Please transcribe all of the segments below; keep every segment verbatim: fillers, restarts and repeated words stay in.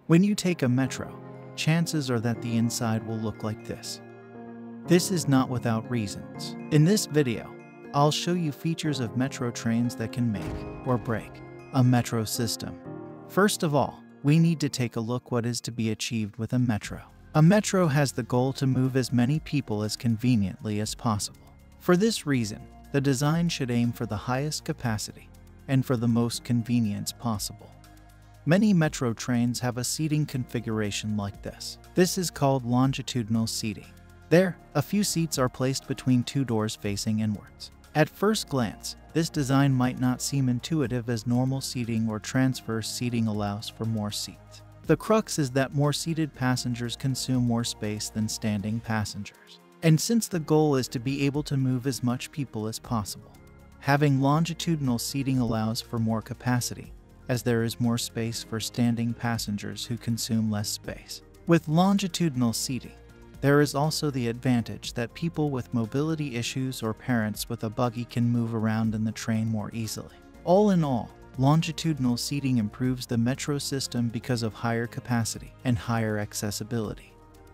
When you take a metro, chances are that the inside will look like this. This is not without reasons. In this video, I'll show you features of metro trains that can make or break a metro system. First of all, we need to take a look what is to be achieved with a metro. A metro has the goal to move as many people as conveniently as possible. For this reason, the design should aim for the highest capacity and for the most convenience possible. Many metro trains have a seating configuration like this. This is called longitudinal seating. There, a few seats are placed between two doors facing inwards. At first glance, this design might not seem intuitive as normal seating or transverse seating allows for more seats. The crux is that more seated passengers consume more space than standing passengers. And since the goal is to be able to move as much people as possible, having longitudinal seating allows for more capacity, as there is more space for standing passengers who consume less space. With longitudinal seating, there is also the advantage that people with mobility issues or parents with a buggy can move around in the train more easily. All in all, longitudinal seating improves the metro system because of higher capacity and higher accessibility.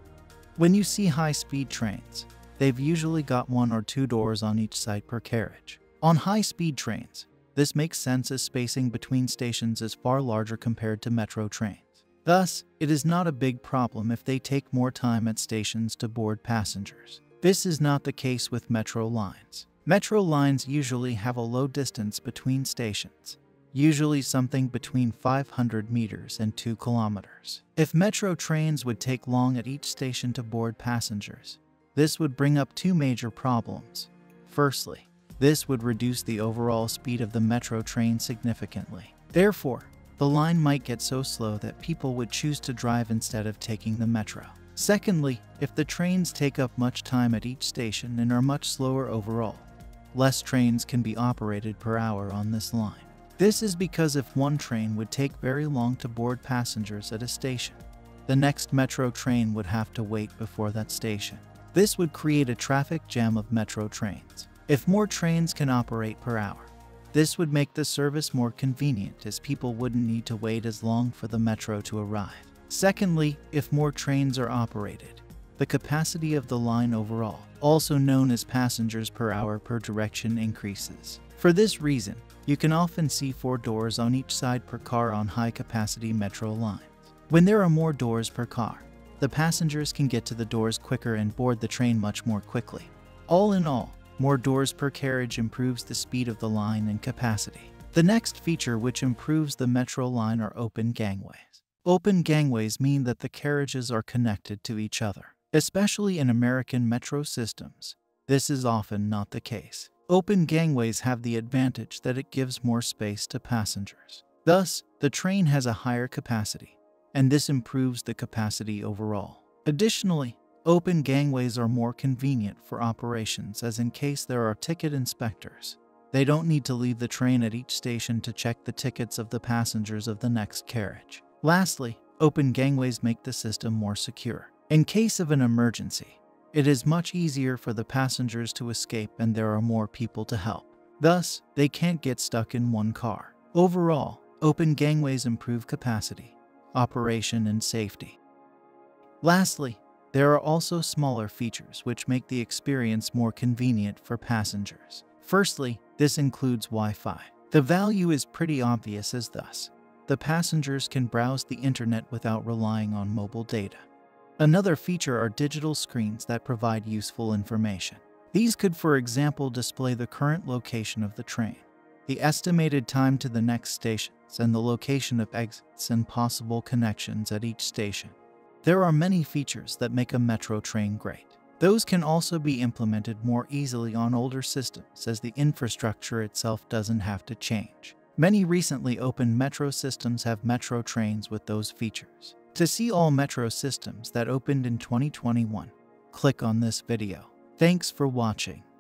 When you see high-speed trains, they've usually got one or two doors on each side per carriage. On high-speed trains, this makes sense as spacing between stations is far larger compared to metro trains. Thus, it is not a big problem if they take more time at stations to board passengers. This is not the case with metro lines. Metro lines usually have a low distance between stations, usually something between five hundred meters and two kilometers. If metro trains would take long at each station to board passengers, this would bring up two major problems. Firstly, this would reduce the overall speed of the metro train significantly. Therefore, the line might get so slow that people would choose to drive instead of taking the metro. Secondly, if the trains take up much time at each station and are much slower overall, less trains can be operated per hour on this line. This is because if one train would take very long to board passengers at a station, the next metro train would have to wait before that station. This would create a traffic jam of metro trains. If more trains can operate per hour, this would make the service more convenient as people wouldn't need to wait as long for the metro to arrive. Secondly, if more trains are operated, the capacity of the line overall, also known as passengers per hour per direction, increases. For this reason, you can often see four doors on each side per car on high-capacity metro lines. When there are more doors per car, the passengers can get to the doors quicker and board the train much more quickly. All in all, more doors per carriage improves the speed of the line and capacity. The next feature which improves the metro line are open gangways. Open gangways mean that the carriages are connected to each other. Especially in American metro systems, this is often not the case. Open gangways have the advantage that it gives more space to passengers. Thus, the train has a higher capacity, and this improves the capacity overall. Additionally, open gangways are more convenient for operations, as in case there are ticket inspectors, they don't need to leave the train at each station to check the tickets of the passengers of the next carriage. Lastly, open gangways make the system more secure. In case of an emergency, it is much easier for the passengers to escape and there are more people to help. Thus, they can't get stuck in one car. Overall, open gangways improve capacity, operation, and safety. Lastly, there are also smaller features which make the experience more convenient for passengers. Firstly, this includes Wi-Fi. The value is pretty obvious, as thus, the passengers can browse the internet without relying on mobile data. Another feature are digital screens that provide useful information. These could, for example, display the current location of the train, the estimated time to the next stations, and the location of exits and possible connections at each station. There are many features that make a metro train great. Those can also be implemented more easily on older systems, as the infrastructure itself doesn't have to change. Many recently opened metro systems have metro trains with those features. To see all metro systems that opened in twenty twenty-one, click on this video. Thanks for watching.